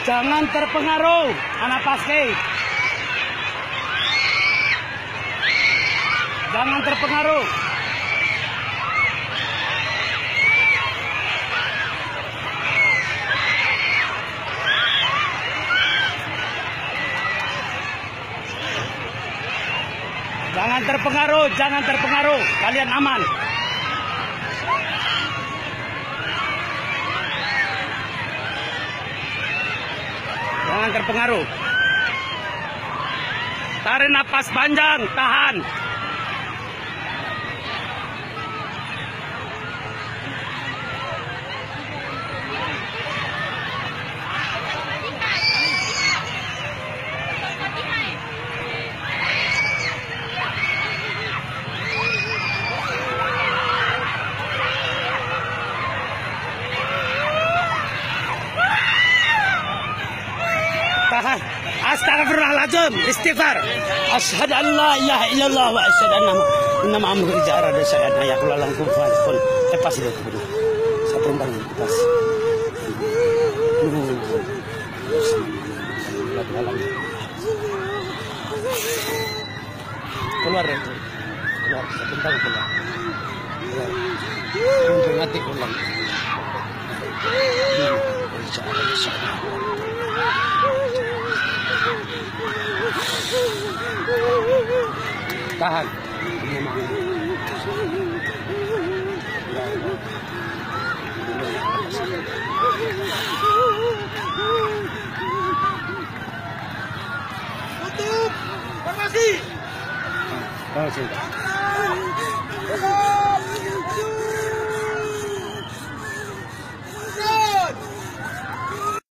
Jangan terpengaruh, anak paske. Jangan terpengaruh. Jangan terpengaruh, jangan terpengaruh. Kalian aman. Jangan terpengaruh. Tarik napas panjang, tahan. Tahan. Astagfirullahaladzim. Istighfar. Asyhadu an la ilaha illallah wa asyhadu anna Muhammadar rasulullah. Saya ayah lalang kufan pun lepas itu betul. Saya tembang lepas. Keluar ya. Keluar. Saya tembang keluar. Keluar. Nanti ulang. Tahan. Tutup. Formasi. Formasi.